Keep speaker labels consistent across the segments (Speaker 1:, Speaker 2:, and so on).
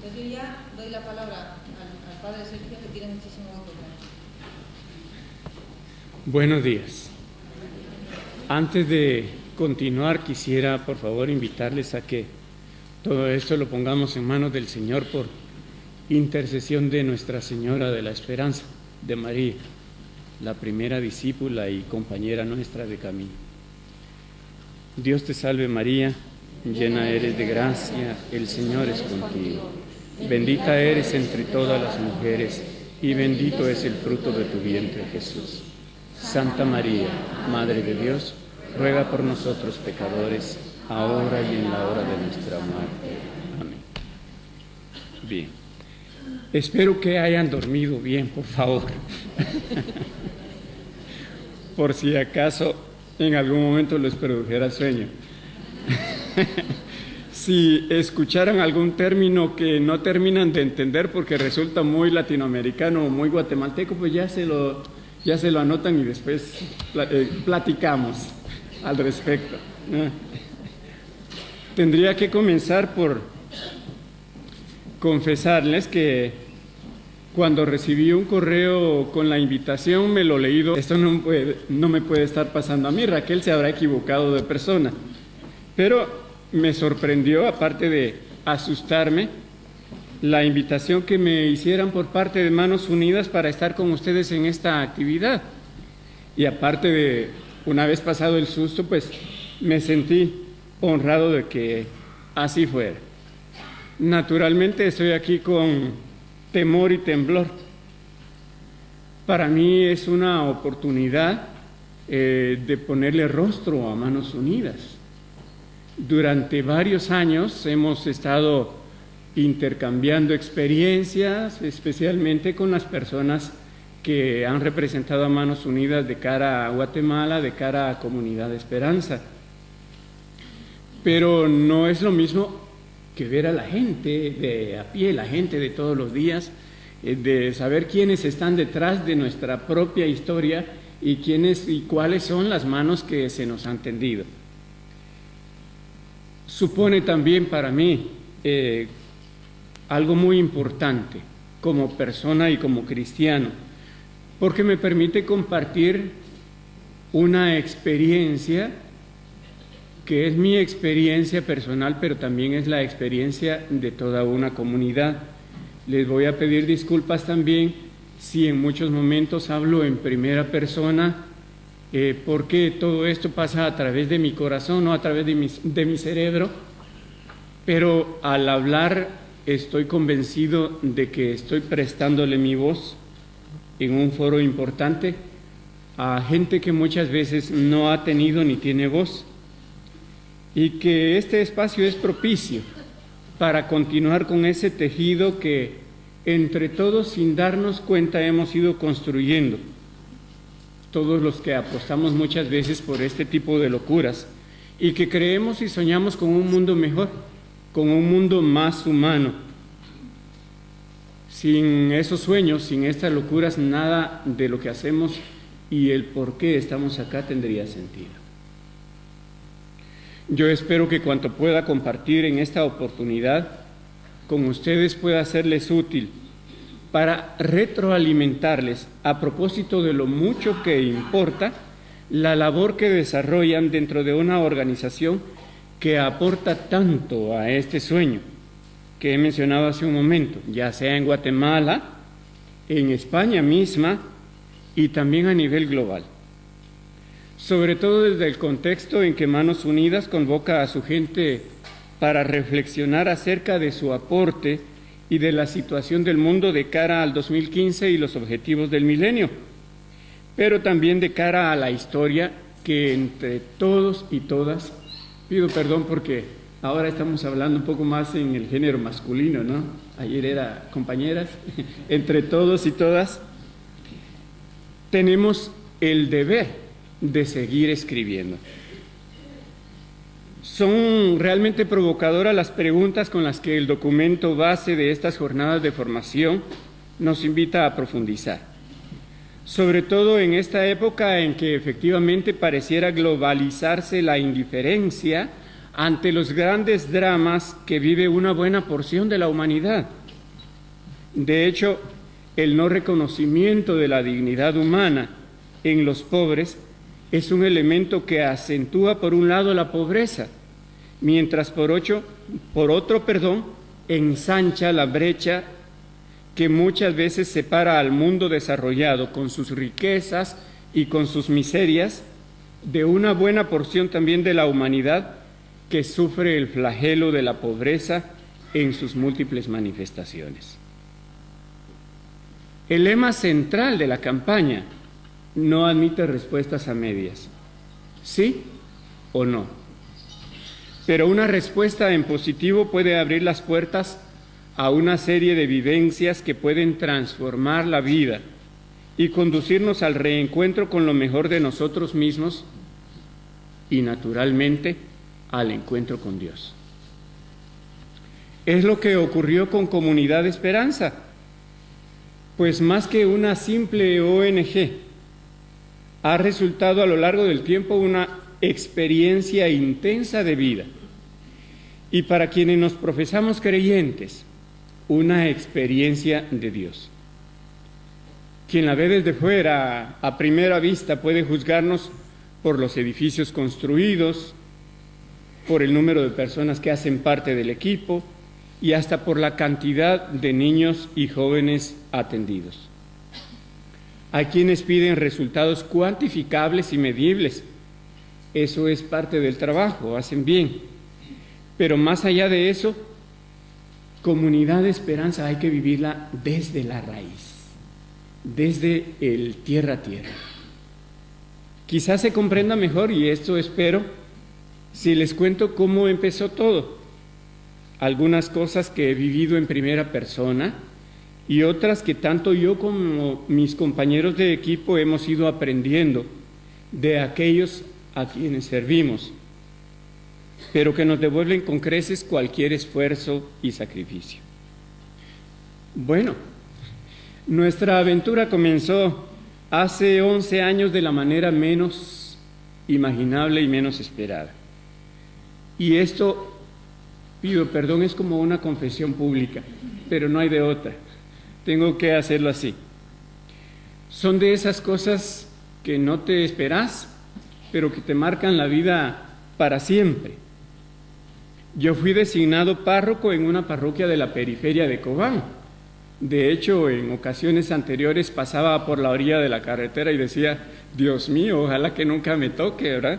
Speaker 1: Entonces yo ya doy la palabra al padre Sergio, que tiene muchísimo que contar.
Speaker 2: Buenos días. Antes de continuar, quisiera por favor invitarles a que todo esto lo pongamos en manos del Señor por intercesión de Nuestra Señora de la Esperanza, de María, la primera discípula y compañera nuestra de camino. Dios te salve María, llena eres de gracia, el Señor es contigo. Bendita eres entre todas las mujeres y bendito es el fruto de tu vientre, Jesús. Santa María, Madre de Dios, ruega por nosotros pecadores, ahora y en la hora de nuestra muerte. Amén. Bien. Espero que hayan dormido bien, por favor. Por si acaso en algún momento les produjera sueño. Si escucharan algún término que no terminan de entender porque resulta muy latinoamericano o muy guatemalteco, pues ya se lo anotan y después platicamos al respecto. Tendría que comenzar por confesarles que cuando recibí un correo con la invitación me lo leí. Esto no me puede estar pasando a mí, Raquel se habrá equivocado de persona. Pero me sorprendió, aparte de asustarme, la invitación que me hicieran por parte de Manos Unidas para estar con ustedes en esta actividad. Y aparte de, una vez pasado el susto, pues me sentí honrado de que así fuera. Naturalmente estoy aquí con temor y temblor. Para mí es una oportunidad de ponerle rostro a Manos Unidas. Durante varios años hemos estado intercambiando experiencias, especialmente con las personas que han representado a Manos Unidas de cara a Guatemala, de cara a Comunidad de Esperanza. Pero no es lo mismo que ver a la gente de a pie, la gente de todos los días, de saber quiénes están detrás de nuestra propia historia y quiénes y cuáles son las manos que se nos han tendido. Supone también para mí algo muy importante como persona y como cristiano, porque me permite compartir una experiencia que es mi experiencia personal, pero también es la experiencia de toda una comunidad. Les voy a pedir disculpas también si en muchos momentos hablo en primera persona, porque todo esto pasa a través de mi corazón, no a través de mi cerebro, pero al hablar estoy convencido de que estoy prestándole mi voz en un foro importante a gente que muchas veces no ha tenido ni tiene voz, y que este espacio es propicio para continuar con ese tejido que entre todos, sin darnos cuenta, hemos ido construyendo. Todos los que apostamos muchas veces por este tipo de locuras y que creemos y soñamos con un mundo mejor, con un mundo más humano. Sin esos sueños, sin estas locuras, nada de lo que hacemos y el por qué estamos acá tendría sentido. Yo espero que cuanto pueda compartir en esta oportunidad con ustedes pueda serles útil para retroalimentarles a propósito de lo mucho que importa la labor que desarrollan dentro de una organización que aporta tanto a este sueño que he mencionado hace un momento, ya sea en Guatemala, en España misma y también a nivel global. Sobre todo desde el contexto en que Manos Unidas convoca a su gente para reflexionar acerca de su aporte y de la situación del mundo de cara al 2015 y los objetivos del milenio, pero también de cara a la historia que entre todos y todas, pido perdón porque ahora estamos hablando un poco más en el género masculino, ¿no? Ayer era compañeras, entre todos y todas, tenemos el deber de seguir escribiendo. Son realmente provocadoras las preguntas con las que el documento base de estas jornadas de formación nos invita a profundizar. Sobre todo en esta época en que efectivamente pareciera globalizarse la indiferencia ante los grandes dramas que vive una buena porción de la humanidad. De hecho, el no reconocimiento de la dignidad humana en los pobres es un elemento que acentúa por un lado la pobreza, mientras por otro, ensancha la brecha que muchas veces separa al mundo desarrollado con sus riquezas y con sus miserias de una buena porción también de la humanidad que sufre el flagelo de la pobreza en sus múltiples manifestaciones. El lema central de la campaña no admite respuestas a medias, sí o no. Pero una respuesta en positivo puede abrir las puertas a una serie de vivencias que pueden transformar la vida y conducirnos al reencuentro con lo mejor de nosotros mismos y, naturalmente, al encuentro con Dios. Es lo que ocurrió con Comunidad Esperanza, pues más que una simple ONG, ha resultado a lo largo del tiempo una experiencia intensa de vida. Y para quienes nos profesamos creyentes, una experiencia de Dios. Quien la ve desde fuera, a primera vista, puede juzgarnos por los edificios construidos, por el número de personas que hacen parte del equipo y hasta por la cantidad de niños y jóvenes atendidos. Hay quienes piden resultados cuantificables y medibles. Eso es parte del trabajo, hacen bien. Pero más allá de eso, Comunidad de Esperanza hay que vivirla desde la raíz, desde el tierra a tierra. Quizás se comprenda mejor, y esto espero, si les cuento cómo empezó todo. Algunas cosas que he vivido en primera persona y otras que tanto yo como mis compañeros de equipo hemos ido aprendiendo de aquellos a quienes servimos, pero que nos devuelven con creces cualquier esfuerzo y sacrificio. Bueno, nuestra aventura comenzó hace 11 años de la manera menos imaginable y menos esperada. Y esto, pido perdón, es como una confesión pública, pero no hay de otra. Tengo que hacerlo así. Son de esas cosas que no te esperas, pero que te marcan la vida para siempre. Yo fui designado párroco en una parroquia de la periferia de Cobán. De hecho, en ocasiones anteriores pasaba por la orilla de la carretera y decía, Dios mío, ojalá que nunca me toque, ¿verdad?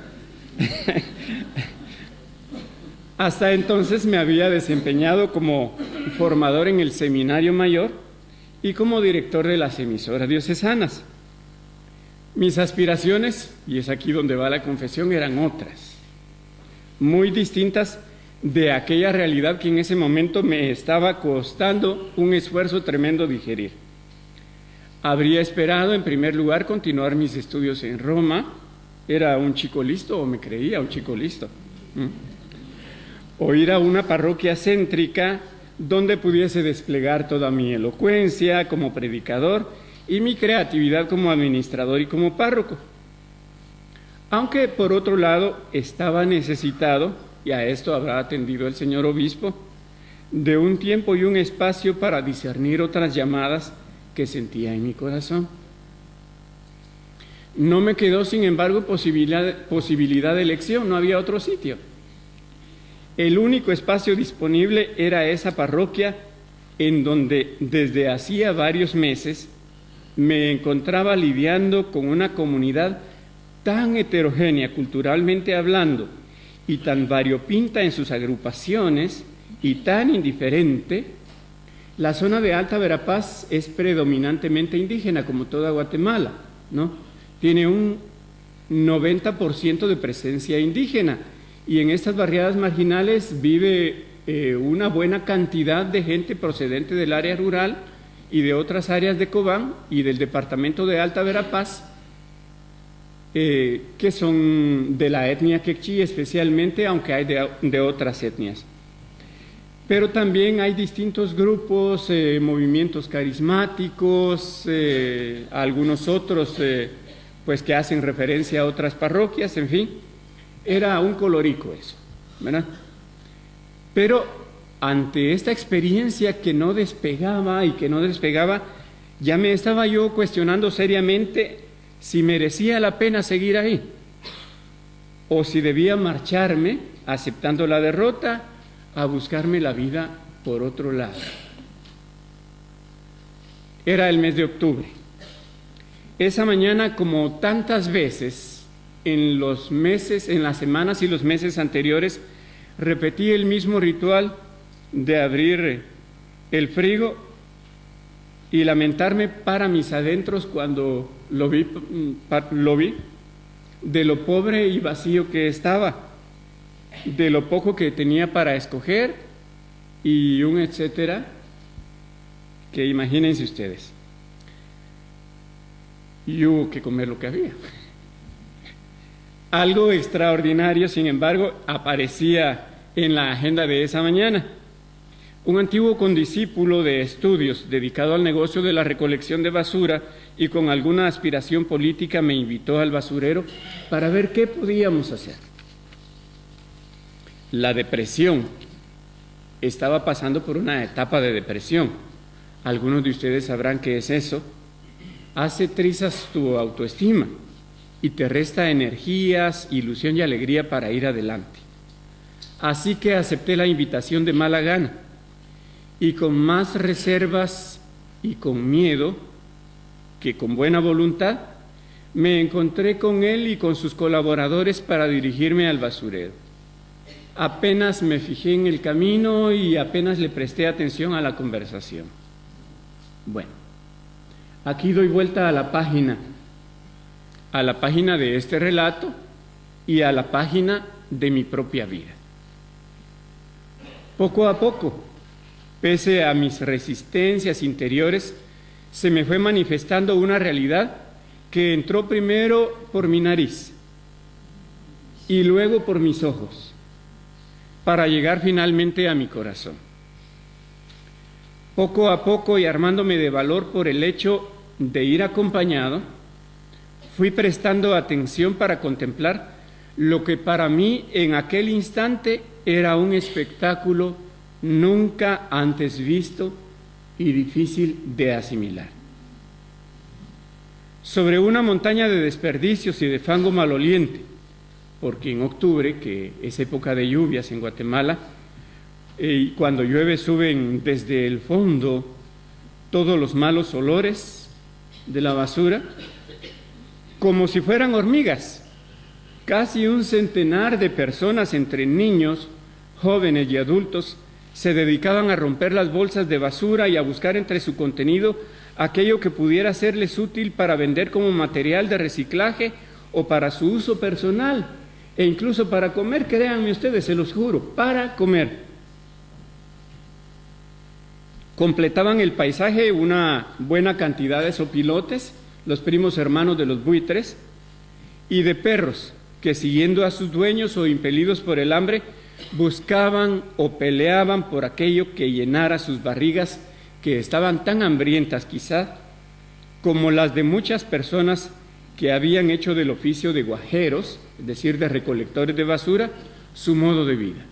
Speaker 2: Hasta entonces me había desempeñado como formador en el Seminario Mayor y como director de las emisoras diocesanas. Mis aspiraciones, y es aquí donde va la confesión, eran otras, muy distintas de aquella realidad que en ese momento me estaba costando un esfuerzo tremendo digerir. Habría esperado, en primer lugar, continuar mis estudios en Roma. Era un chico listo, o me creía un chico listo. O ir a una parroquia céntrica donde pudiese desplegar toda mi elocuencia como predicador y mi creatividad como administrador y como párroco. Aunque, por otro lado, estaba necesitado, y a esto habrá atendido el señor obispo, de un tiempo y un espacio para discernir otras llamadas que sentía en mi corazón. No me quedó, sin embargo, posibilidad de elección, no había otro sitio. El único espacio disponible era esa parroquia en donde desde hacía varios meses me encontraba lidiando con una comunidad tan heterogénea culturalmente hablando y tan variopinta en sus agrupaciones y tan indiferente. La zona de Alta Verapaz es predominantemente indígena, como toda Guatemala, ¿no? Tiene un 90% de presencia indígena y en estas barriadas marginales vive una buena cantidad de gente procedente del área rural y de otras áreas de Cobán y del departamento de Alta Verapaz, que son de la etnia quechí especialmente, aunque hay de otras etnias. Pero también hay distintos grupos, movimientos carismáticos, algunos otros pues que hacen referencia a otras parroquias, en fin. Era un colorico eso. ¿verdad? Pero ante esta experiencia que no despegaba y que no despegaba, ya me estaba yo cuestionando seriamente si merecía la pena seguir ahí o si debía marcharme aceptando la derrota a buscarme la vida por otro lado. Era el mes de octubre. Esa mañana, como tantas veces en las semanas y los meses anteriores, repetí el mismo ritual de abrir el frigo y lamentarme para mis adentros cuando lo vi de lo pobre y vacío que estaba, de lo poco que tenía para escoger y un etcétera, que imagínense ustedes. Y hubo que comer lo que había. Algo extraordinario, sin embargo, aparecía en la agenda de esa mañana. Un antiguo condiscípulo de estudios dedicado al negocio de la recolección de basura y con alguna aspiración política me invitó al basurero para ver qué podíamos hacer. La depresión. Estaba pasando por una etapa de depresión. Algunos de ustedes sabrán qué es eso. Hace trizas tu autoestima y te resta energías, ilusión y alegría para ir adelante. Así que acepté la invitación de mala gana y con más reservas y con miedo que con buena voluntad, me encontré con él y con sus colaboradores para dirigirme al basurero. Apenas me fijé en el camino y apenas le presté atención a la conversación. Bueno, aquí doy vuelta a la página de este relato y a la página de mi propia vida. Poco a poco, pese a mis resistencias interiores, se me fue manifestando una realidad que entró primero por mi nariz y luego por mis ojos, para llegar finalmente a mi corazón. Poco a poco y armándome de valor por el hecho de ir acompañado, fui prestando atención para contemplar lo que para mí en aquel instante era un espectáculo nunca antes visto y difícil de asimilar. Sobre una montaña de desperdicios y de fango maloliente, porque en octubre, que es época de lluvias en Guatemala, y cuando llueve suben desde el fondo todos los malos olores de la basura, como si fueran hormigas. Casi un centenar de personas, entre niños, jóvenes y adultos, se dedicaban a romper las bolsas de basura y a buscar entre su contenido aquello que pudiera serles útil para vender como material de reciclaje o para su uso personal, e incluso para comer, créanme ustedes, se los juro, para comer. Completaban el paisaje una buena cantidad de sopilotes, los primos hermanos de los buitres, y de perros que, siguiendo a sus dueños o impelidos por el hambre, buscaban o peleaban por aquello que llenara sus barrigas, que estaban tan hambrientas quizá como las de muchas personas que habían hecho del oficio de guajeros, es decir, de recolectores de basura, su modo de vida.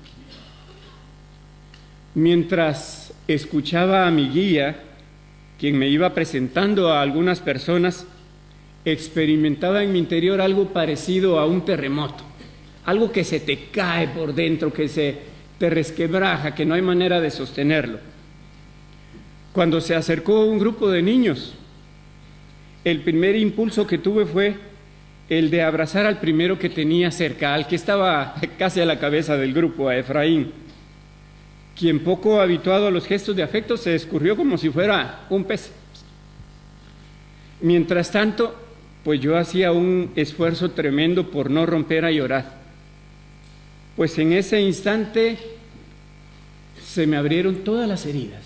Speaker 2: Mientras escuchaba a mi guía, quien me iba presentando a algunas personas, experimentaba en mi interior algo parecido a un terremoto, algo que se te cae por dentro, que se te resquebraja, que no hay manera de sostenerlo. Cuando se acercó un grupo de niños, el primer impulso que tuve fue el de abrazar al primero que tenía cerca, al que estaba casi a la cabeza del grupo, a Efraín, quien, poco habituado a los gestos de afecto, se escurrió como si fuera un pez. Mientras tanto, pues yo hacía un esfuerzo tremendo por no romper a llorar, pues en ese instante se me abrieron todas las heridas,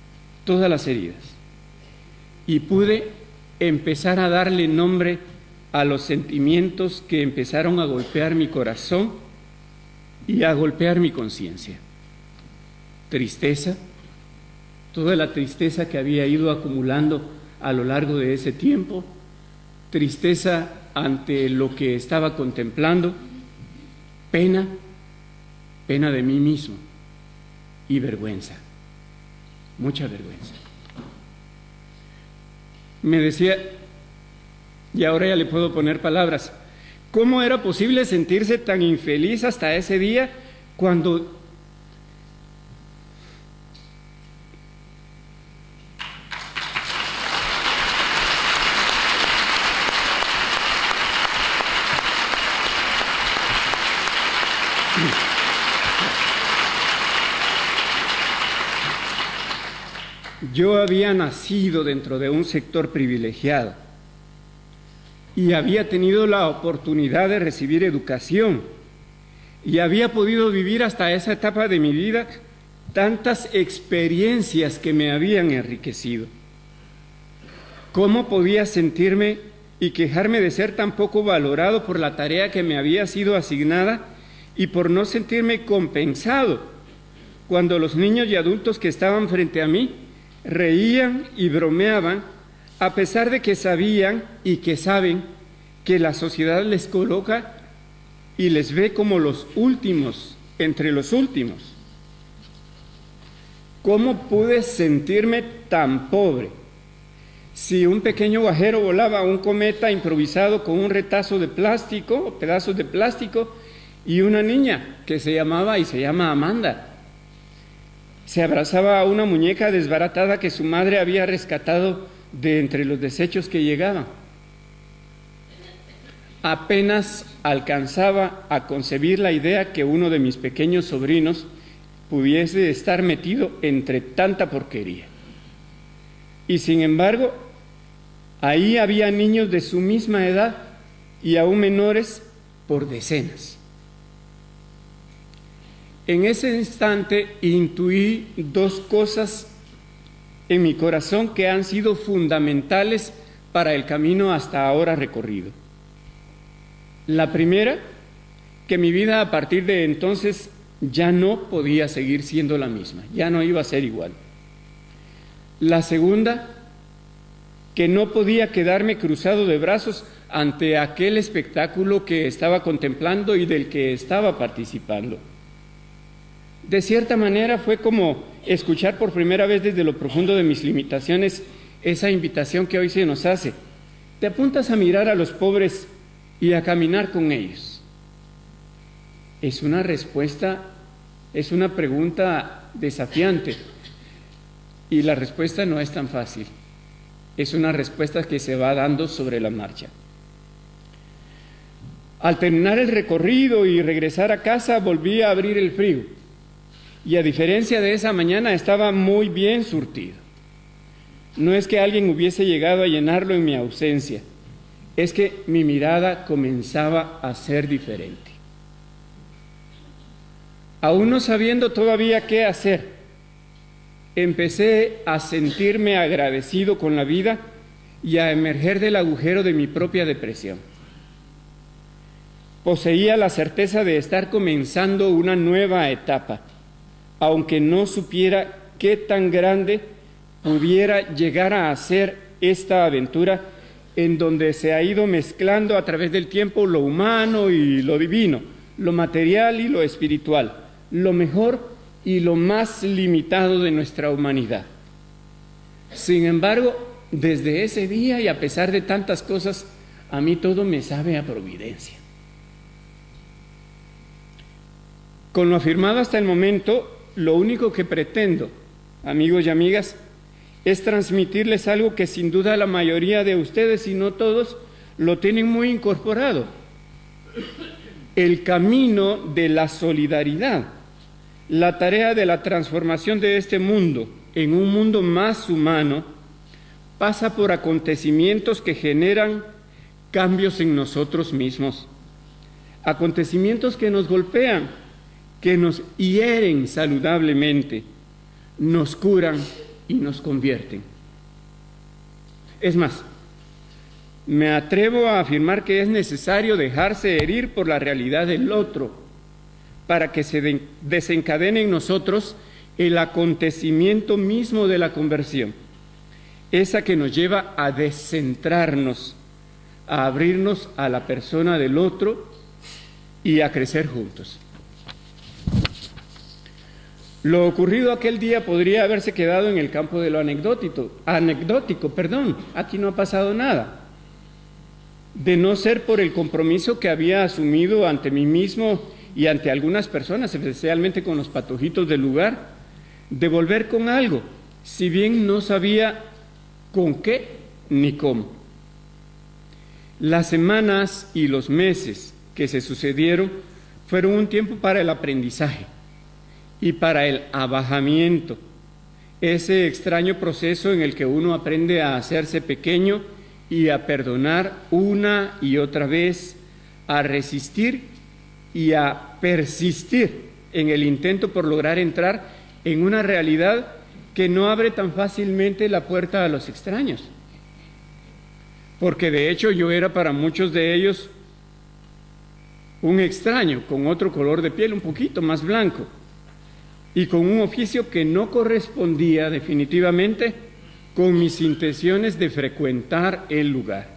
Speaker 2: y pude empezar a darle nombre a los sentimientos que empezaron a golpear mi corazón y a golpear mi conciencia. Tristeza, toda la tristeza que había ido acumulando a lo largo de ese tiempo, tristeza ante lo que estaba contemplando, pena, pena de mí mismo y vergüenza, mucha vergüenza. Me decía, y ahora ya le puedo poner palabras, ¿cómo era posible sentirse tan infeliz hasta ese día cuando yo había nacido dentro de un sector privilegiado y había tenido la oportunidad de recibir educación y había podido vivir hasta esa etapa de mi vida tantas experiencias que me habían enriquecido? ¿Cómo podía sentirme y quejarme de ser tan poco valorado por la tarea que me había sido asignada y por no sentirme compensado cuando los niños y adultos que estaban frente a mí reían y bromeaban, a pesar de que sabían y que saben que la sociedad les coloca y les ve como los últimos entre los últimos? ¿Cómo pude sentirme tan pobre si un pequeño guajero volaba un cometa improvisado con un retazo de plástico, pedazos de plástico, y una niña que se llamaba y se llama Amanda se abrazaba a una muñeca desbaratada que su madre había rescatado de entre los desechos que llegaban? Apenas alcanzaba a concebir la idea que uno de mis pequeños sobrinos pudiese estar metido entre tanta porquería. Y sin embargo, ahí había niños de su misma edad y aún menores por decenas. En ese instante intuí dos cosas en mi corazón que han sido fundamentales para el camino hasta ahora recorrido. La primera, que mi vida a partir de entonces ya no podía seguir siendo la misma, ya no iba a ser igual. La segunda, que no podía quedarme cruzado de brazos ante aquel espectáculo que estaba contemplando y del que estaba participando. De cierta manera fue como escuchar por primera vez desde lo profundo de mis limitaciones esa invitación que hoy se nos hace. ¿Te apuntas a mirar a los pobres y a caminar con ellos? Es una respuesta, es una pregunta desafiante y la respuesta no es tan fácil. Es una respuesta que se va dando sobre la marcha. Al terminar el recorrido y regresar a casa, volví a abrir el frigo. Y a diferencia de esa mañana, estaba muy bien surtido. No es que alguien hubiese llegado a llenarlo en mi ausencia, es que mi mirada comenzaba a ser diferente. Aún no sabiendo todavía qué hacer, empecé a sentirme agradecido con la vida y a emerger del agujero de mi propia depresión. Poseía la certeza de estar comenzando una nueva etapa, aunque no supiera qué tan grande pudiera llegar a ser esta aventura en donde se ha ido mezclando a través del tiempo lo humano y lo divino, lo material y lo espiritual, lo mejor y lo más limitado de nuestra humanidad. Sin embargo, desde ese día y a pesar de tantas cosas, a mí todo me sabe a providencia. Con lo afirmado hasta el momento, lo único que pretendo, amigos y amigas, es transmitirles algo que sin duda la mayoría de ustedes, si no todos, lo tienen muy incorporado. El camino de la solidaridad, la tarea de la transformación de este mundo en un mundo más humano, pasa por acontecimientos que generan cambios en nosotros mismos, acontecimientos que nos golpean, que nos hieren saludablemente, nos curan y nos convierten. Es más, me atrevo a afirmar que es necesario dejarse herir por la realidad del otro para que se desencadene en nosotros el acontecimiento mismo de la conversión, esa que nos lleva a descentrarnos, a abrirnos a la persona del otro y a crecer juntos. Lo ocurrido aquel día podría haberse quedado en el campo de lo anecdótico, aquí no ha pasado nada. De no ser por el compromiso que había asumido ante mí mismo y ante algunas personas, especialmente con los patojitos del lugar, de volver con algo, si bien no sabía con qué ni cómo. Las semanas y los meses que se sucedieron fueron un tiempo para el aprendizaje y para el abajamiento, ese extraño proceso en el que uno aprende a hacerse pequeño y a perdonar una y otra vez, a resistir y a persistir en el intento por lograr entrar en una realidad que no abre tan fácilmente la puerta a los extraños. Porque de hecho yo era para muchos de ellos un extraño con otro color de piel un poquito más blanco y con un oficio que no correspondía definitivamente con mis intenciones de frecuentar el lugar.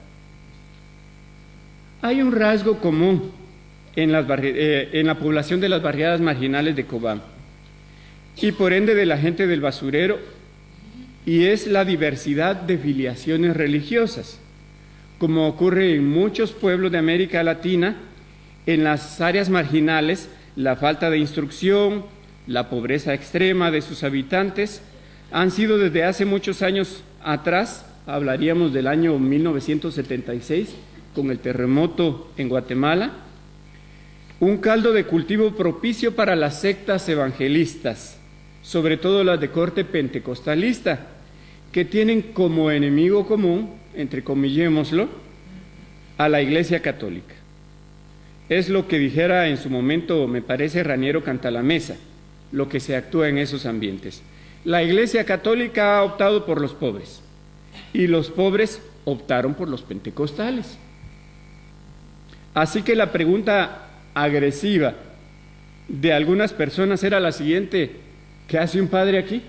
Speaker 2: Hay un rasgo común en la población de las barriadas marginales de Cobán y por ende de la gente del basurero, y es la diversidad de filiaciones religiosas, como ocurre en muchos pueblos de América Latina. En las áreas marginales, la falta de instrucción, la pobreza extrema de sus habitantes han sido desde hace muchos años atrás, hablaríamos del año 1976, con el terremoto en Guatemala, un caldo de cultivo propicio para las sectas evangelistas, sobre todo las de corte pentecostalista, que tienen como enemigo común, entrecomillémoslo, a la Iglesia Católica. Es lo que dijera en su momento, me parece, Raniero Cantalamesa, lo que se actúa en esos ambientes. La Iglesia Católica ha optado por los pobres y los pobres optaron por los pentecostales. Así que la pregunta agresiva de algunas personas era la siguiente: ¿qué hace un padre aquí?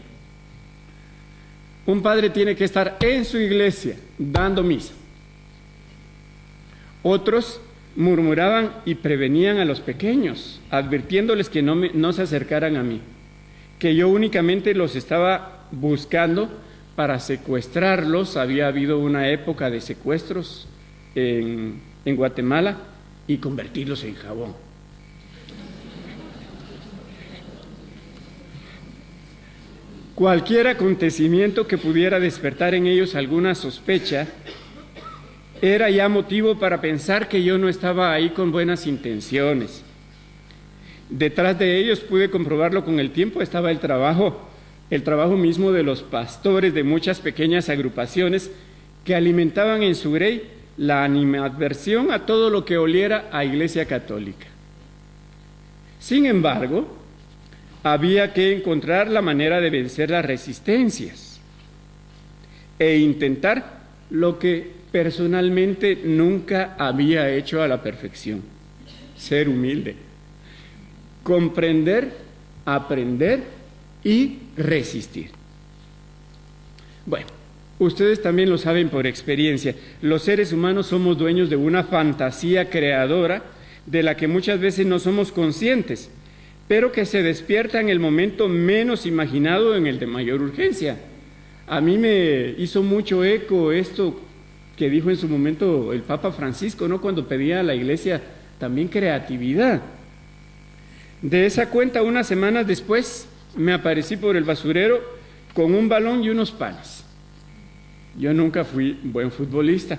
Speaker 2: Un padre tiene que estar en su iglesia dando misa. Otros murmuraban y prevenían a los pequeños, advirtiéndoles que no se acercaran a mí, que yo únicamente los estaba buscando para secuestrarlos. Había habido una época de secuestros en Guatemala, y convertirlos en jabón. Cualquier acontecimiento que pudiera despertar en ellos alguna sospecha era ya motivo para pensar que yo no estaba ahí con buenas intenciones. Detrás de ellos, pude comprobarlo con el tiempo, estaba el trabajo mismo de los pastores de muchas pequeñas agrupaciones que alimentaban en su grey la animadversión a todo lo que oliera a Iglesia Católica. Sin embargo, había que encontrar la manera de vencer las resistencias e intentar lo que personalmente nunca había hecho a la perfección: ser humilde, comprender, aprender y resistir. Bueno, ustedes también lo saben por experiencia. Los seres humanos somos dueños de una fantasía creadora de la que muchas veces no somos conscientes, pero que se despierta en el momento menos imaginado, en el de mayor urgencia. A mí me hizo mucho eco esto que dijo en su momento el Papa Francisco, ¿no?, cuando pedía a la Iglesia también creatividad. De esa cuenta, unas semanas después, me aparecí por el basurero con un balón y unos panes. Yo nunca fui buen futbolista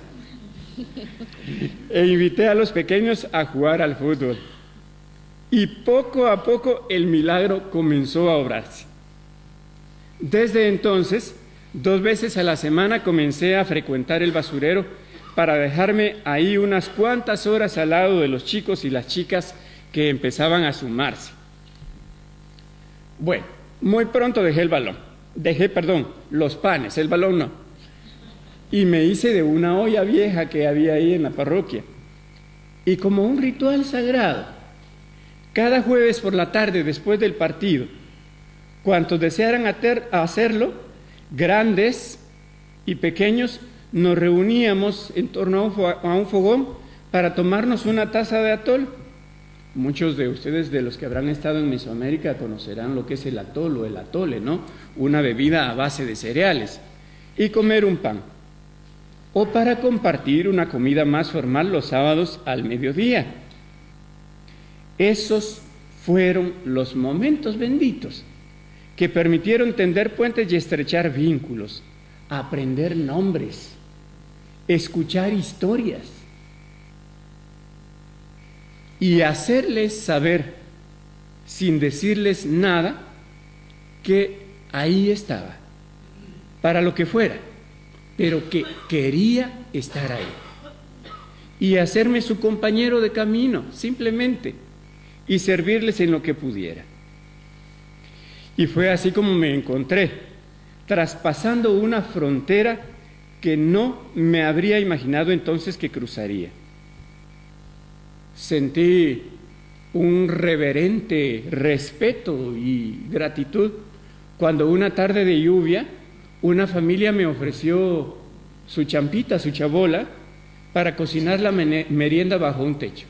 Speaker 2: e invité a los pequeños a jugar al fútbol. Y poco a poco el milagro comenzó a obrarse. Desde entonces, 2 veces a la semana comencé a frecuentar el basurero para dejarme ahí unas cuantas horas al lado de los chicos y las chicas que empezaban a sumarse. Bueno, muy pronto dejé los panes, el balón no. Y me hice de una olla vieja que había ahí en la parroquia. Y como un ritual sagrado, cada jueves por la tarde después del partido, cuantos desearan hacerlo, grandes y pequeños, nos reuníamos en torno a un fogón para tomarnos una taza de atol Muchos de ustedes, de los que habrán estado en Mesoamérica, conocerán lo que es el atol o el atole, ¿no? Una bebida a base de cereales. Y comer un pan. O para compartir una comida más formal los sábados al mediodía. Esos fueron los momentos benditos que permitieron tender puentes y estrechar vínculos, aprender nombres, escuchar historias y hacerles saber, sin decirles nada, que ahí estaba, para lo que fuera, pero que quería estar ahí. Y hacerme su compañero de camino, simplemente, y servirles en lo que pudiera. Y fue así como me encontré, traspasando una frontera que no me habría imaginado entonces que cruzaría. Sentí un reverente respeto y gratitud cuando una tarde de lluvia una familia me ofreció su champita, su chabola, para cocinar la merienda bajo un techo.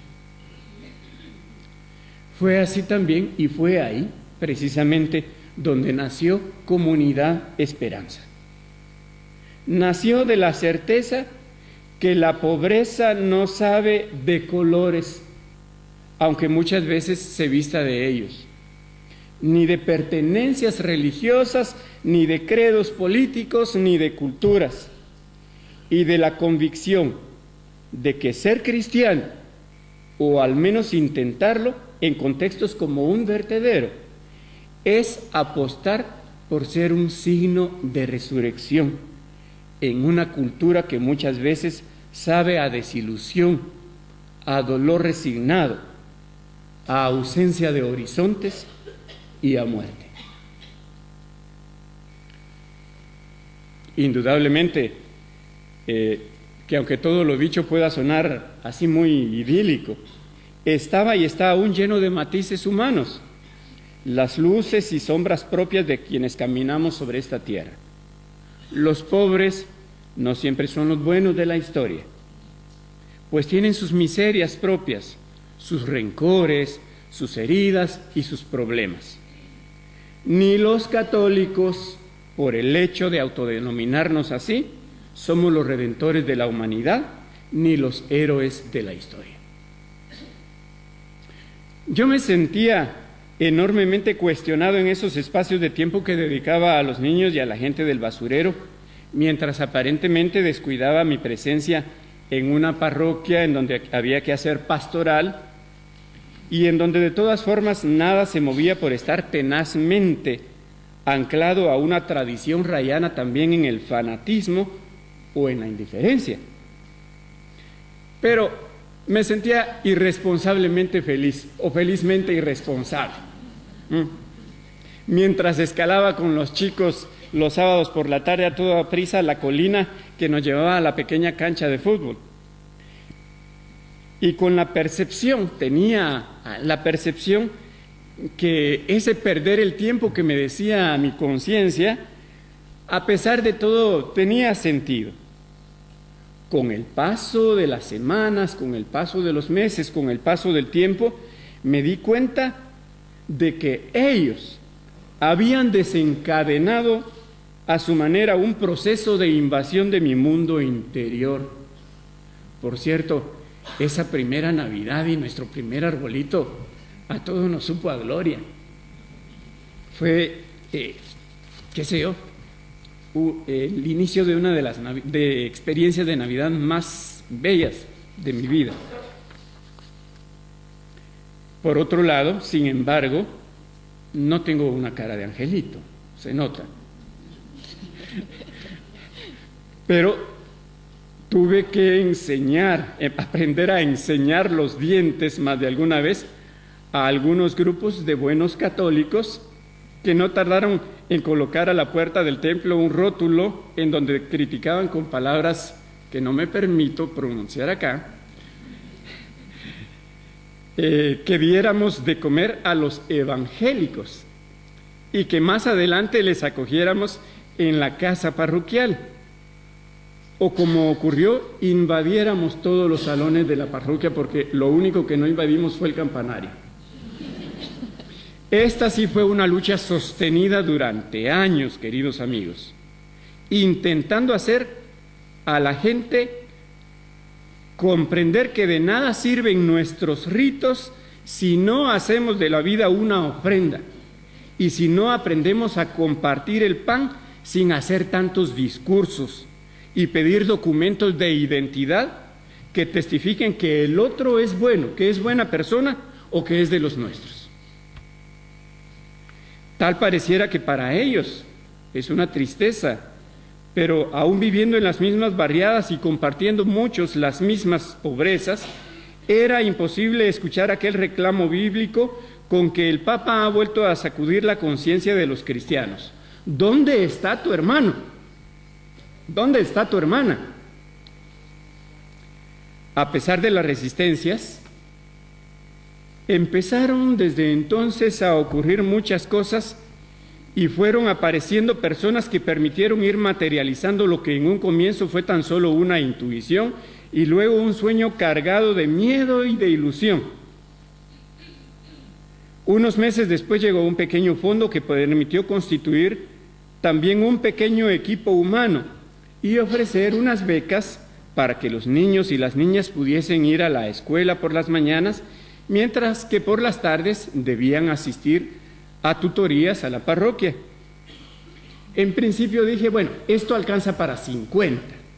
Speaker 2: Fue así también, y fue ahí precisamente donde nació Comunidad Esperanza. Nació de la certeza que la pobreza no sabe de colores, aunque muchas veces se vista de ellos, ni de pertenencias religiosas, ni de credos políticos, ni de culturas, y de la convicción de que ser cristiano, o al menos intentarlo en contextos como un vertedero, es apostar por ser un signo de resurrección en una cultura que muchas veces sabe a desilusión, a dolor resignado, a ausencia de horizontes y a muerte. Indudablemente que aunque todo lo dicho pueda sonar así muy idílico, estaba y está aún lleno de matices humanos, las luces y sombras propias de quienes caminamos sobre esta tierra. Los pobres no siempre son los buenos de la historia, pues tienen sus miserias propias, sus rencores, sus heridas y sus problemas. Ni los católicos, por el hecho de autodenominarnos así, somos los redentores de la humanidad, ni los héroes de la historia. Yo me sentía enormemente cuestionado en esos espacios de tiempo que dedicaba a los niños y a la gente del basurero, mientras aparentemente descuidaba mi presencia en una parroquia en donde había que hacer pastoral y en donde de todas formas nada se movía por estar tenazmente anclado a una tradición rayana también en el fanatismo o en la indiferencia. Pero me sentía irresponsablemente feliz, o felizmente irresponsable. Mientras escalaba con los chicos los sábados por la tarde a toda prisa la colina que nos llevaba a la pequeña cancha de fútbol. Y con la percepción, tenía la percepción que ese perder el tiempo que me decía mi conciencia, a pesar de todo, tenía sentido. Con el paso de las semanas, con el paso de los meses, con el paso del tiempo, me di cuenta de que ellos habían desencadenado a su manera un proceso de invasión de mi mundo interior. Por cierto, esa primera Navidad y nuestro primer arbolito a todos nos supo a gloria. Fue, qué sé yo, el inicio de una de las experiencias de Navidad más bellas de mi vida. Por otro lado, sin embargo, no tengo una cara de angelito, se nota. Pero tuve que aprender a enseñar los dientes más de alguna vez a algunos grupos de buenos católicos que no tardaron en colocar a la puerta del templo un rótulo en donde criticaban con palabras que no me permito pronunciar acá, que diéramos de comer a los evangélicos y que más adelante les acogiéramos en la casa parroquial. o como ocurrió, invadiéramos todos los salones de la parroquia, porque lo único que no invadimos fue el campanario. Esta sí fue una lucha sostenida durante años, queridos amigos, intentando hacer a la gente comprender que de nada sirven nuestros ritos si no hacemos de la vida una ofrenda y si no aprendemos a compartir el pan sin hacer tantos discursos y pedir documentos de identidad que testifiquen que el otro es bueno, que es buena persona o que es de los nuestros. Tal pareciera que para ellos es una tristeza, pero aún viviendo en las mismas barriadas y compartiendo muchos las mismas pobrezas, era imposible escuchar aquel reclamo bíblico con que el Papa ha vuelto a sacudir la conciencia de los cristianos. ¿Dónde está tu hermano? ¿Dónde está tu hermana? A pesar de las resistencias, empezaron desde entonces a ocurrir muchas cosas y fueron apareciendo personas que permitieron ir materializando lo que en un comienzo fue tan solo una intuición y luego un sueño cargado de miedo y de ilusión. Unos meses después llegó un pequeño fondo que permitió constituir también un pequeño equipo humano y ofrecer unas becas para que los niños y las niñas pudiesen ir a la escuela por las mañanas, mientras que por las tardes debían asistir a tutorías a la parroquia. En principio dije, bueno, esto alcanza para 50,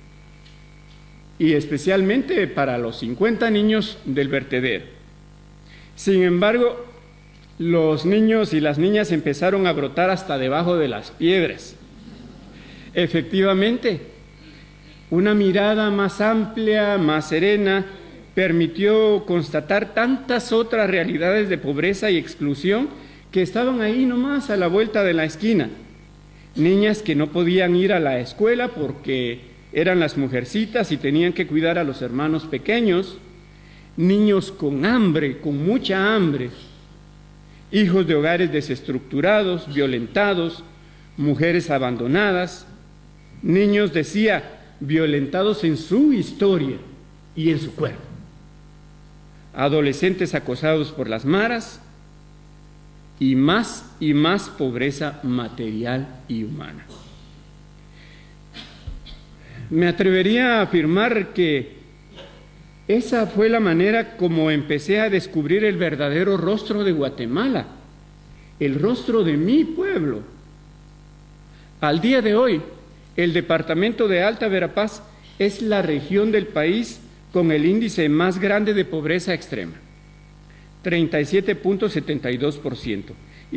Speaker 2: y especialmente para los 50 niños del vertedero. Sin embargo, los niños y las niñas empezaron a brotar hasta debajo de las piedras. Efectivamente, una mirada más amplia, más serena, permitió constatar tantas otras realidades de pobreza y exclusión que estaban ahí nomás a la vuelta de la esquina. Niñas que no podían ir a la escuela porque eran las mujercitas y tenían que cuidar a los hermanos pequeños, niños con hambre, con mucha hambre, hijos de hogares desestructurados, violentados, mujeres abandonadas, niños, decía, violentados en su historia y en su cuerpo, adolescentes acosados por las maras y más pobreza material y humana. Me atrevería a afirmar que esa fue la manera como empecé a descubrir el verdadero rostro de Guatemala, el rostro de mi pueblo. Al día de hoy, el departamento de Alta Verapaz es la región del país con el índice más grande de pobreza extrema, 37.72%, y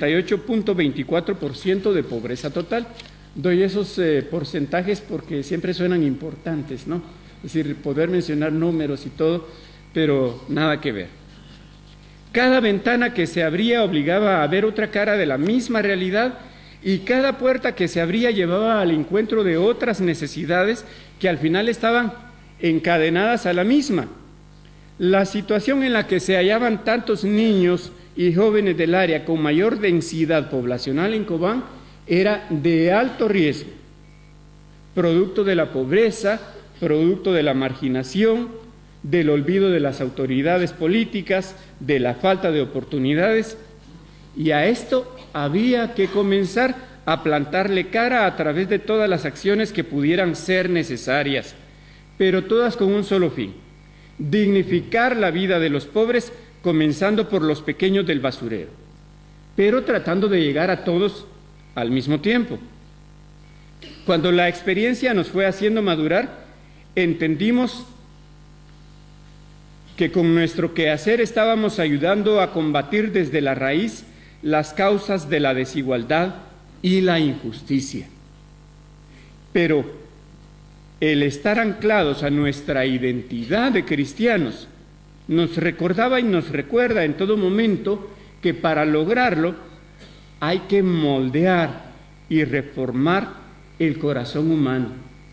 Speaker 2: 78.24% de pobreza total. Doy esos porcentajes porque siempre suenan importantes, ¿no? Es decir, poder mencionar números y todo, pero nada que ver. Cada ventana que se abría obligaba a ver otra cara de la misma realidad, y cada puerta que se abría llevaba al encuentro de otras necesidades que al final estaban encadenadas a la misma. La situación en la que se hallaban tantos niños y jóvenes del área con mayor densidad poblacional en Cobán era de alto riesgo, producto de la pobreza, producto de la marginación, del olvido de las autoridades políticas, de la falta de oportunidades, y a esto había que comenzar a plantarle cara a través de todas las acciones que pudieran ser necesarias, pero todas con un solo fin: dignificar la vida de los pobres, comenzando por los pequeños del basurero, pero tratando de llegar a todos al mismo tiempo. Cuando la experiencia nos fue haciendo madurar, entendimos que con nuestro quehacer estábamos ayudando a combatir desde la raíz las causas de la desigualdad y la injusticia. Pero el estar anclados a nuestra identidad de cristianos nos recordaba y nos recuerda en todo momento que para lograrlo hay que moldear y reformar el corazón humano.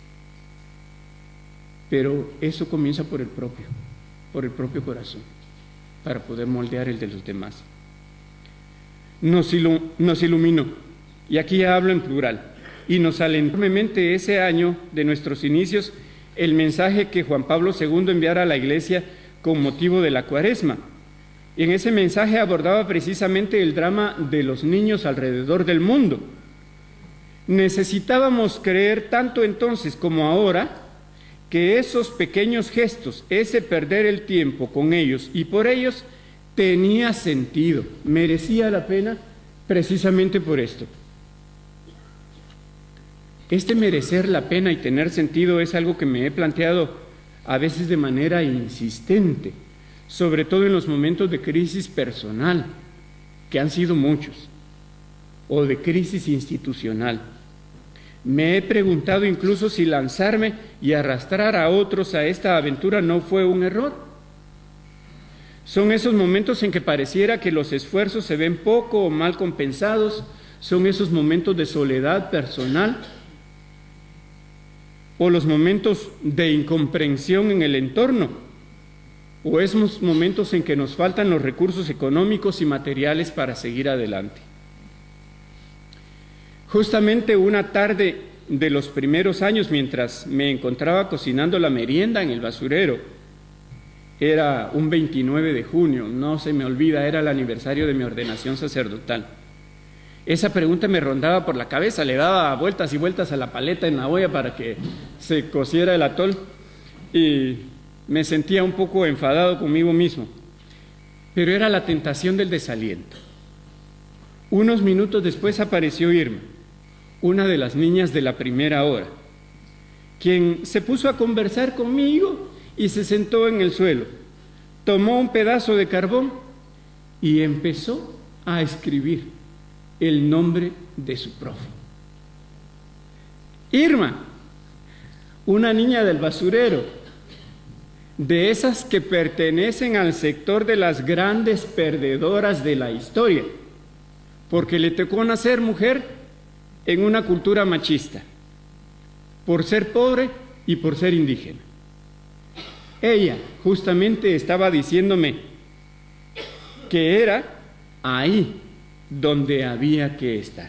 Speaker 2: Pero eso comienza por el propio corazón, para poder moldear el de los demás. Nos iluminó, y aquí hablo en plural, y nos alentó enormemente ese año de nuestros inicios el mensaje que Juan Pablo II enviara a la Iglesia con motivo de la Cuaresma. Y en ese mensaje abordaba precisamente el drama de los niños alrededor del mundo. Necesitábamos creer tanto entonces como ahora que esos pequeños gestos, ese perder el tiempo con ellos y por ellos, tenía sentido, merecía la pena precisamente por esto. Este merecer la pena y tener sentido es algo que me he planteado a veces de manera insistente, sobre todo en los momentos de crisis personal, que han sido muchos, o de crisis institucional. Me he preguntado incluso si lanzarme y arrastrar a otros a esta aventura no fue un error. Son esos momentos en que pareciera que los esfuerzos se ven poco o mal compensados, son esos momentos de soledad personal o los momentos de incomprensión en el entorno, o esos momentos en que nos faltan los recursos económicos y materiales para seguir adelante. Justamente una tarde de los primeros años, mientras me encontraba cocinando la merienda en el basurero, era un 29 de junio, no se me olvida, era el aniversario de mi ordenación sacerdotal. Esa pregunta me rondaba por la cabeza, le daba vueltas y vueltas a la paleta en la olla para que se cociera el atol y me sentía un poco enfadado conmigo mismo. Pero era la tentación del desaliento. Unos minutos después apareció Irma, una de las niñas de la primera hora, quien se puso a conversar conmigo y se sentó en el suelo, tomó un pedazo de carbón y empezó a escribir el nombre de su profe. Irma, una niña del basurero, de esas que pertenecen al sector de las grandes perdedoras de la historia, porque le tocó nacer mujer en una cultura machista, por ser pobre y por ser indígena. Ella justamente estaba diciéndome que era ahí donde había que estar.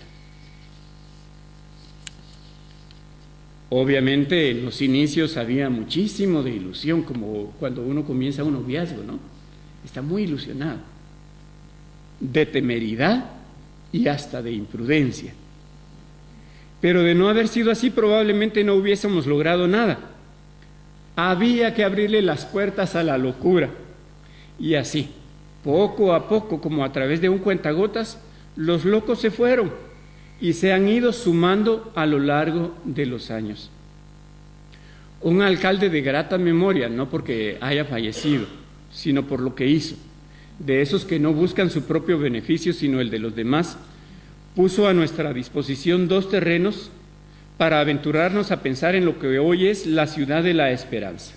Speaker 2: Obviamente en los inicios había muchísimo de ilusión, como cuando uno comienza un noviazgo, ¿no? Está muy ilusionado, de temeridad y hasta de imprudencia. Pero de no haber sido así, probablemente no hubiésemos logrado nada. Había que abrirle las puertas a la locura. Y así, poco a poco, como a través de un cuentagotas, los locos se fueron y se han ido sumando a lo largo de los años. Un alcalde de grata memoria, no porque haya fallecido, sino por lo que hizo, de esos que no buscan su propio beneficio, sino el de los demás, puso a nuestra disposición 2 terrenos para aventurarnos a pensar en lo que hoy es la ciudad de la esperanza.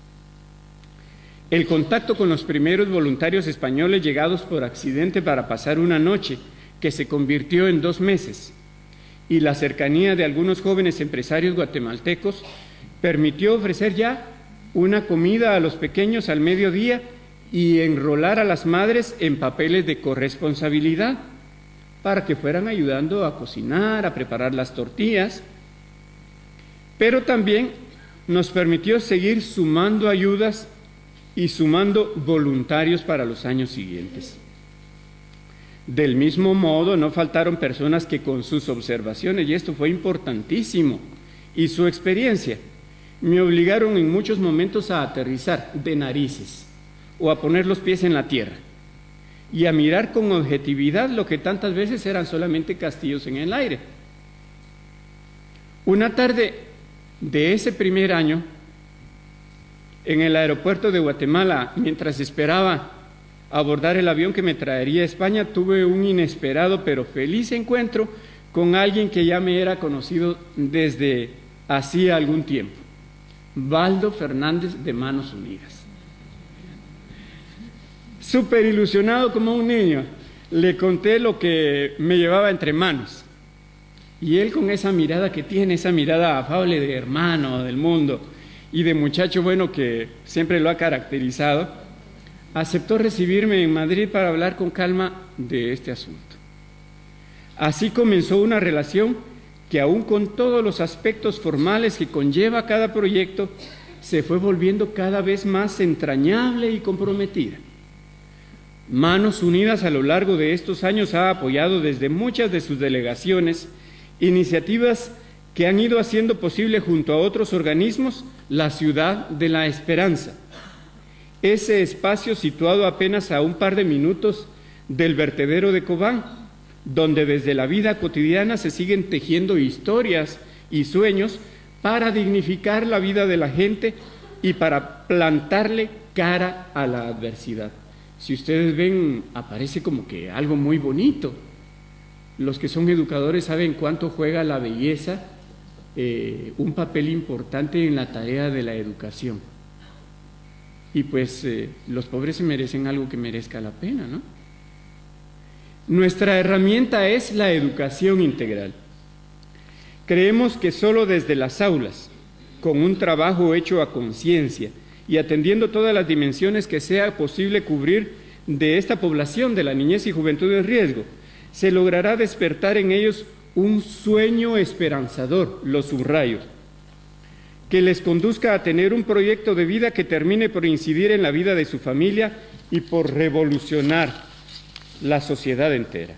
Speaker 2: El contacto con los primeros voluntarios españoles llegados por accidente para pasar una noche, que se convirtió en 2 meses, y la cercanía de algunos jóvenes empresarios guatemaltecos permitió ofrecer ya una comida a los pequeños al mediodía y enrolar a las madres en papeles de corresponsabilidad para que fueran ayudando a cocinar, a preparar las tortillas, pero también nos permitió seguir sumando ayudas y sumando voluntarios para los años siguientes. Del mismo modo, no faltaron personas que con sus observaciones, y esto fue importantísimo, y su experiencia, me obligaron en muchos momentos a aterrizar de narices o a poner los pies en la tierra y a mirar con objetividad lo que tantas veces eran solamente castillos en el aire. Una tarde de ese primer año, en el aeropuerto de Guatemala, mientras esperaba abordar el avión que me traería a España, tuve un inesperado pero feliz encuentro con alguien que ya me era conocido desde hacía algún tiempo, Valdo Fernández de Manos Unidas. Súper ilusionado como un niño, le conté lo que me llevaba entre manos. Y él, con esa mirada que tiene, esa mirada afable de hermano del mundo y de muchacho bueno que siempre lo ha caracterizado, aceptó recibirme en Madrid para hablar con calma de este asunto. Así comenzó una relación que aún con todos los aspectos formales que conlleva cada proyecto, se fue volviendo cada vez más entrañable y comprometida. Manos Unidas a lo largo de estos años ha apoyado desde muchas de sus delegaciones iniciativas que han ido haciendo posible junto a otros organismos la Ciudad de la Esperanza. Ese espacio situado apenas a un par de minutos del vertedero de Cobán, donde desde la vida cotidiana se siguen tejiendo historias y sueños para dignificar la vida de la gente y para plantarle cara a la adversidad. Si ustedes ven, aparece como que algo muy bonito. Los que son educadores saben cuánto juega la belleza, un papel importante en la tarea de la educación. Y pues los pobres se merecen algo que merezca la pena, ¿no? Nuestra herramienta es la educación integral. Creemos que solo desde las aulas, con un trabajo hecho a conciencia y atendiendo todas las dimensiones que sea posible cubrir de esta población de la niñez y juventud de riesgo, se logrará despertar en ellos un sueño esperanzador, lo subrayo, que les conduzca a tener un proyecto de vida que termine por incidir en la vida de su familia y por revolucionar la sociedad entera.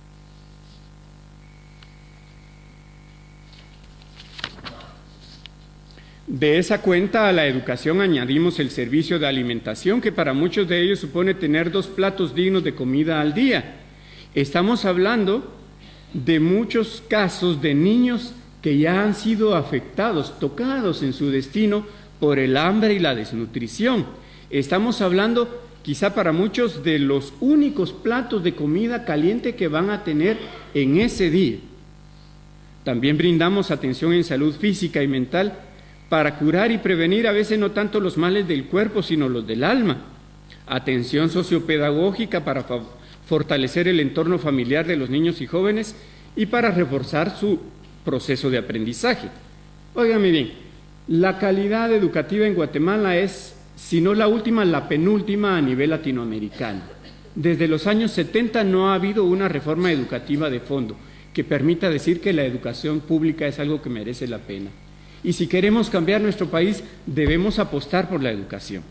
Speaker 2: De esa cuenta a la educación añadimos el servicio de alimentación, que para muchos de ellos supone tener 2 platos dignos de comida al día. Estamos hablando de muchos casos de niños que ya han sido afectados, tocados en su destino por el hambre y la desnutrición. Estamos hablando quizá para muchos de los únicos platos de comida caliente que van a tener en ese día. También brindamos atención en salud física y mental para curar y prevenir a veces no tanto los males del cuerpo, sino los del alma. Atención sociopedagógica para fortalecer el entorno familiar de los niños y jóvenes y para reforzar su proceso de aprendizaje. Óigame bien, la calidad educativa en Guatemala es, si no la última, la penúltima a nivel latinoamericano. Desde los años 70 no ha habido una reforma educativa de fondo que permita decir que la educación pública es algo que merece la pena. Y si queremos cambiar nuestro país, debemos apostar por la educación.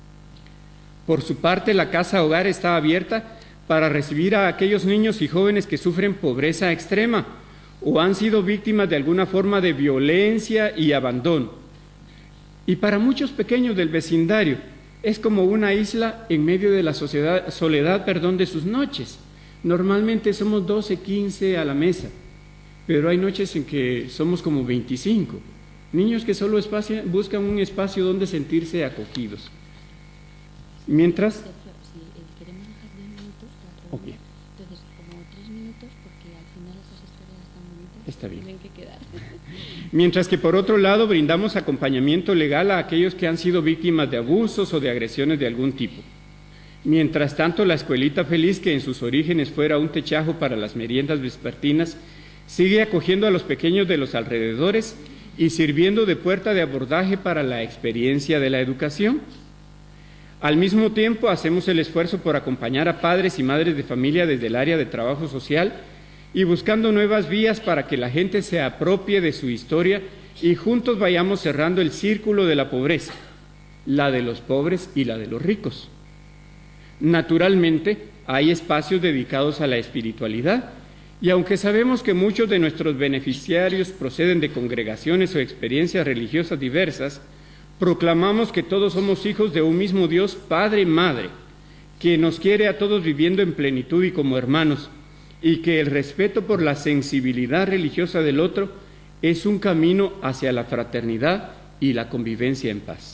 Speaker 2: Por su parte, la Casa Hogar está abierta para recibir a aquellos niños y jóvenes que sufren pobreza extrema o han sido víctimas de alguna forma de violencia y abandono. Y para muchos pequeños del vecindario, es como una isla en medio de la soledad de sus noches. Normalmente somos 12, 15 a la mesa, pero hay noches en que somos como 25. Niños que solo buscan un espacio donde sentirse acogidos. Mientras...
Speaker 3: Si queremos dejar 10 minutos,
Speaker 2: okay.
Speaker 3: Entonces como 3 minutos, porque al final esas historias están bonitas.
Speaker 2: Está bien.
Speaker 3: Tienen que quedar.
Speaker 2: Mientras que por otro lado brindamos acompañamiento legal a aquellos que han sido víctimas de abusos o de agresiones de algún tipo. Mientras tanto, la Escuelita Feliz, que en sus orígenes fuera un techajo para las meriendas vespertinas, sigue acogiendo a los pequeños de los alrededores y sirviendo de puerta de abordaje para la experiencia de la educación. Al mismo tiempo, hacemos el esfuerzo por acompañar a padres y madres de familia desde el área de trabajo social y buscando nuevas vías para que la gente se apropie de su historia y juntos vayamos cerrando el círculo de la pobreza, la de los pobres y la de los ricos. Naturalmente, hay espacios dedicados a la espiritualidad, y aunque sabemos que muchos de nuestros beneficiarios proceden de congregaciones o experiencias religiosas diversas, proclamamos que todos somos hijos de un mismo Dios, Padre y Madre, que nos quiere a todos viviendo en plenitud y como hermanos, y que el respeto por la sensibilidad religiosa del otro es un camino hacia la fraternidad y la convivencia en paz.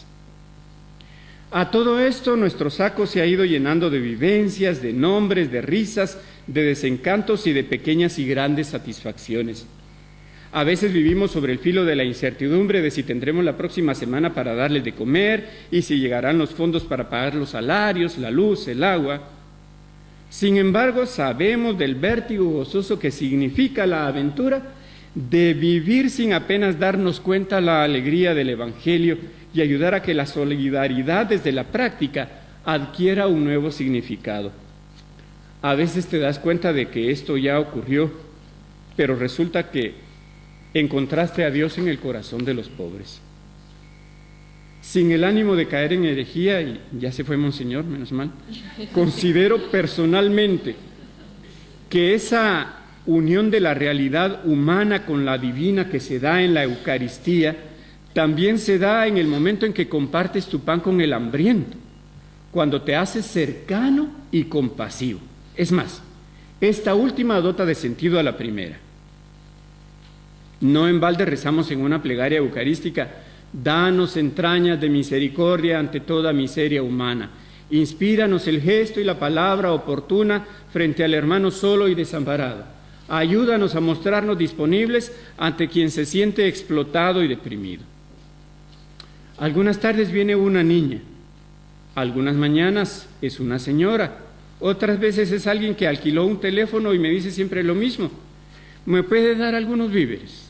Speaker 2: A todo esto, nuestro saco se ha ido llenando de vivencias, de nombres, de risas, de desencantos y de pequeñas y grandes satisfacciones. A veces vivimos sobre el filo de la incertidumbre de si tendremos la próxima semana para darles de comer y si llegarán los fondos para pagar los salarios, la luz, el agua. Sin embargo, sabemos del vértigo gozoso que significa la aventura de vivir sin apenas darnos cuenta la alegría del Evangelio y ayudar a que la solidaridad desde la práctica adquiera un nuevo significado. A veces te das cuenta de que esto ya ocurrió, pero resulta que encontraste a Dios en el corazón de los pobres. Sin el ánimo de caer en herejía, y ya se fue Monseñor, menos mal, considero personalmente que esa unión de la realidad humana con la divina que se da en la Eucaristía, también se da en el momento en que compartes tu pan con el hambriento, cuando te haces cercano y compasivo. Es más, esta última dota de sentido a la primera. No en balde rezamos en una plegaria eucarística: danos entrañas de misericordia ante toda miseria humana. Inspíranos el gesto y la palabra oportuna frente al hermano solo y desamparado. Ayúdanos a mostrarnos disponibles ante quien se siente explotado y deprimido. Algunas tardes viene una niña, algunas mañanas es una señora, otras veces es alguien que alquiló un teléfono y me dice siempre lo mismo: ¿me puede dar algunos víveres?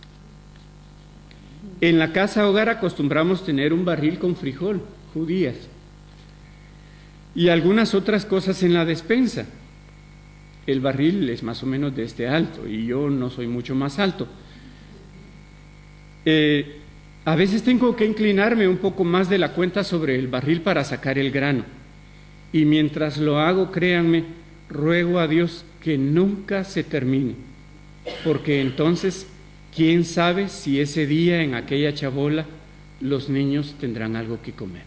Speaker 2: En la casa hogar acostumbramos tener un barril con frijol, judías, y algunas otras cosas en la despensa. El barril es más o menos de este alto y yo no soy mucho más alto. A veces tengo que inclinarme un poco más de la cuenta sobre el barril para sacar el grano. Y mientras lo hago, créanme, ruego a Dios que nunca se termine, porque entonces, ¿quién sabe si ese día en aquella chabola los niños tendrán algo que comer?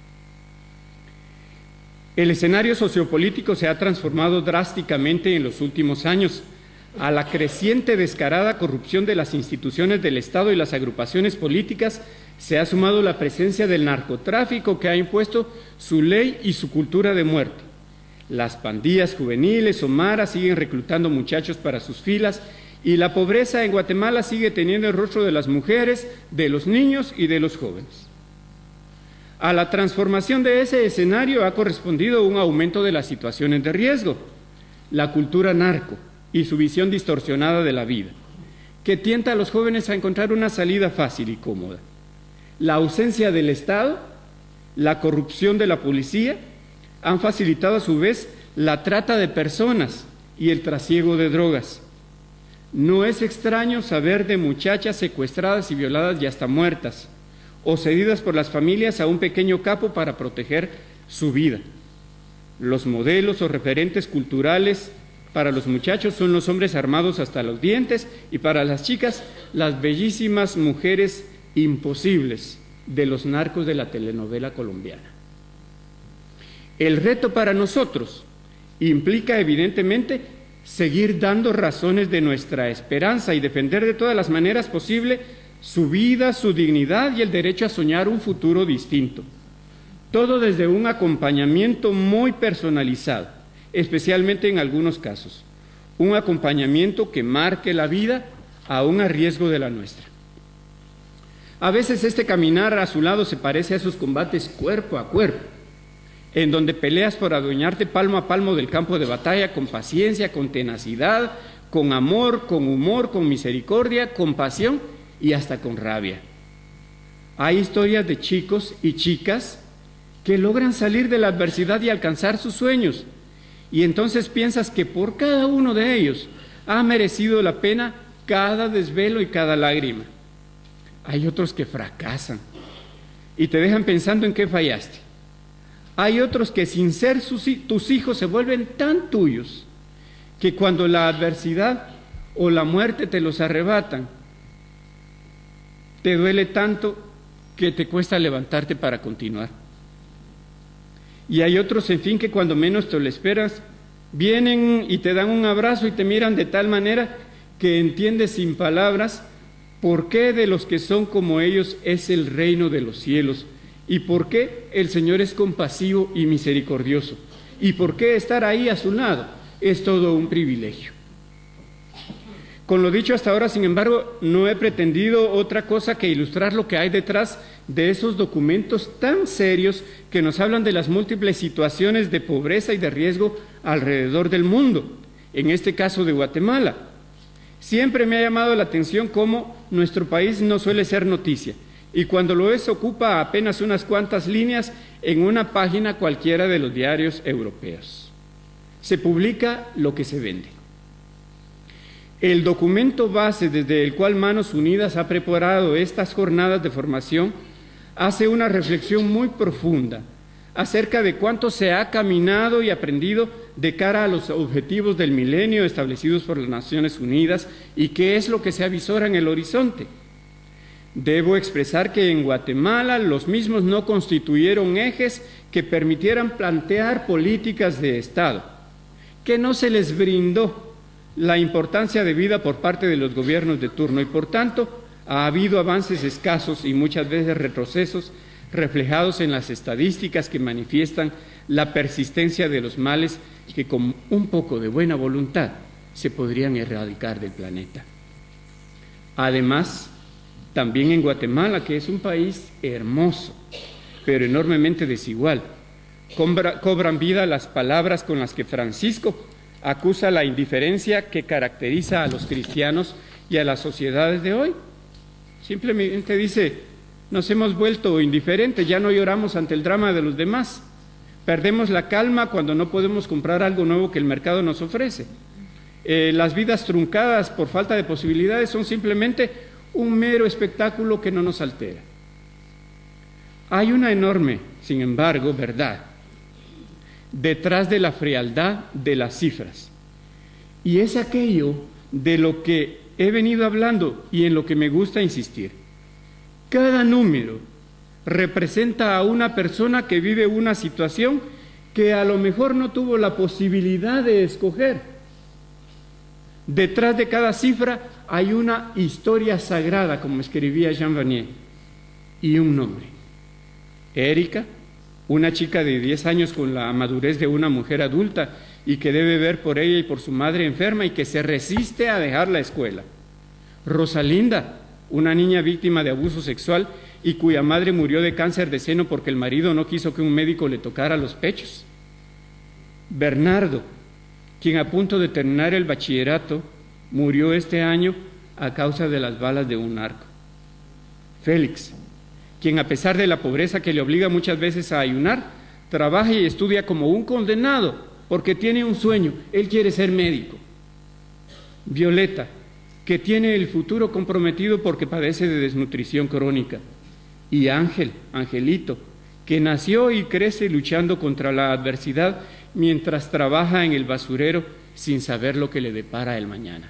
Speaker 2: El escenario sociopolítico se ha transformado drásticamente en los últimos años. A la creciente descarada corrupción de las instituciones del Estado y las agrupaciones políticas se ha sumado la presencia del narcotráfico, que ha impuesto su ley y su cultura de muerte. Las pandillas juveniles o maras siguen reclutando muchachos para sus filas, y la pobreza en Guatemala sigue teniendo el rostro de las mujeres, de los niños y de los jóvenes. A la transformación de ese escenario ha correspondido un aumento de las situaciones de riesgo, la cultura narco y su visión distorsionada de la vida, que tienta a los jóvenes a encontrar una salida fácil y cómoda. La ausencia del Estado, la corrupción de la policía, han facilitado a su vez la trata de personas y el trasiego de drogas. No es extraño saber de muchachas secuestradas y violadas y hasta muertas, o cedidas por las familias a un pequeño capo para proteger su vida. Los modelos o referentes culturales para los muchachos son los hombres armados hasta los dientes, y para las chicas, las bellísimas mujeres imposibles de los narcos de la telenovela colombiana. El reto para nosotros implica evidentemente seguir dando razones de nuestra esperanza y defender de todas las maneras posibles su vida, su dignidad y el derecho a soñar un futuro distinto. Todo desde un acompañamiento muy personalizado, especialmente en algunos casos. Un acompañamiento que marque la vida aún a riesgo de la nuestra. A veces este caminar a su lado se parece a esos combates cuerpo a cuerpo, en donde peleas por adueñarte palmo a palmo del campo de batalla con paciencia, con tenacidad, con amor, con humor, con misericordia, con pasión y hasta con rabia. Hay historias de chicos y chicas que logran salir de la adversidad y alcanzar sus sueños, y entonces piensas que por cada uno de ellos ha merecido la pena cada desvelo y cada lágrima. Hay otros que fracasan y te dejan pensando en qué fallaste. Hay otros que sin ser tus hijos se vuelven tan tuyos que cuando la adversidad o la muerte te los arrebatan, te duele tanto que te cuesta levantarte para continuar. Y hay otros, en fin, que cuando menos te lo esperas, vienen y te dan un abrazo y te miran de tal manera que entiendes sin palabras por qué de los que son como ellos es el reino de los cielos, y por qué el Señor es compasivo y misericordioso, y por qué estar ahí a su lado es todo un privilegio. Con lo dicho hasta ahora, sin embargo, no he pretendido otra cosa que ilustrar lo que hay detrás de esos documentos tan serios que nos hablan de las múltiples situaciones de pobreza y de riesgo alrededor del mundo, en este caso de Guatemala. Siempre me ha llamado la atención cómo nuestro país no suele ser noticia, y cuando lo es ocupa apenas unas cuantas líneas en una página cualquiera de los diarios europeos. Se publica lo que se vende. El documento base desde el cual Manos Unidas ha preparado estas jornadas de formación hace una reflexión muy profunda acerca de cuánto se ha caminado y aprendido de cara a los objetivos del milenio establecidos por las Naciones Unidas y qué es lo que se avisora en el horizonte. Debo expresar que en Guatemala los mismos no constituyeron ejes que permitieran plantear políticas de Estado, que no se les brindó la importancia debida por parte de los gobiernos de turno y por tanto ha habido avances escasos y muchas veces retrocesos reflejados en las estadísticas que manifiestan la persistencia de los males que con un poco de buena voluntad se podrían erradicar del planeta. Además, también en Guatemala, que es un país hermoso, pero enormemente desigual, cobran vida las palabras con las que Francisco acusa la indiferencia que caracteriza a los cristianos y a las sociedades de hoy. Simplemente dice: nos hemos vuelto indiferentes, ya no lloramos ante el drama de los demás. Perdemos la calma cuando no podemos comprar algo nuevo que el mercado nos ofrece. Las vidas truncadas por falta de posibilidades son simplemente un mero espectáculo que no nos altera. Hay una enorme, sin embargo, verdad detrás de la frialdad de las cifras. Y es aquello de lo que he venido hablando y en lo que me gusta insistir. Cada número representa a una persona que vive una situación que a lo mejor no tuvo la posibilidad de escoger. Detrás de cada cifra hay una historia sagrada, como escribía Jean Vanier, y un nombre. Erika, una chica de 10 años con la madurez de una mujer adulta y que debe ver por ella y por su madre enferma y que se resiste a dejar la escuela. Rosalinda, una niña víctima de abuso sexual y cuya madre murió de cáncer de seno porque el marido no quiso que un médico le tocara los pechos. Bernardo, quien a punto de terminar el bachillerato, murió este año a causa de las balas de un narco. Félix, quien a pesar de la pobreza que le obliga muchas veces a ayunar, trabaja y estudia como un condenado porque tiene un sueño, él quiere ser médico. Violeta, que tiene el futuro comprometido porque padece de desnutrición crónica. Y Ángel, Angelito, que nació y crece luchando contra la adversidad mientras trabaja en el basurero sin saber lo que le depara el mañana.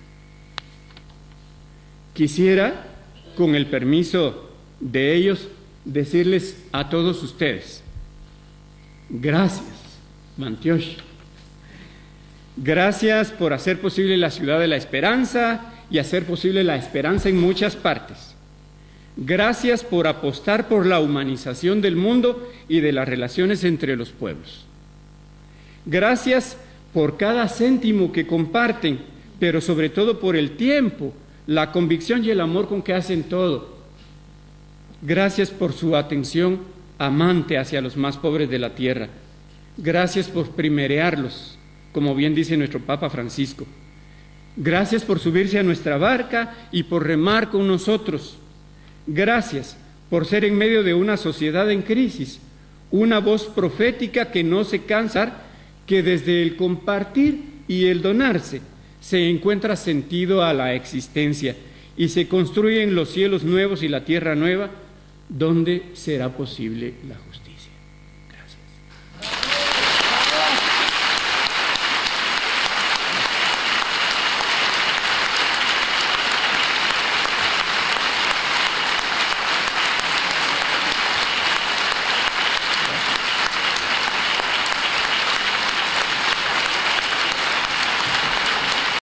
Speaker 2: Quisiera, con el permiso de ellos, decirles a todos ustedes: gracias, Mantiosh. Gracias por hacer posible la ciudad de la esperanza y hacer posible la esperanza en muchas partes. Gracias por apostar por la humanización del mundo y de las relaciones entre los pueblos. Gracias por cada céntimo que comparten, pero sobre todo por el tiempo, la convicción y el amor con que hacen todo. Gracias por su atención amante hacia los más pobres de la tierra. Gracias por primerearlos, como bien dice nuestro Papa Francisco. Gracias por subirse a nuestra barca y por remar con nosotros. Gracias por ser en medio de una sociedad en crisis, una voz profética que no se cansa, que desde el compartir y el donarse se encuentra sentido a la existencia y se construyen los cielos nuevos y la tierra nueva, donde será posible la justicia.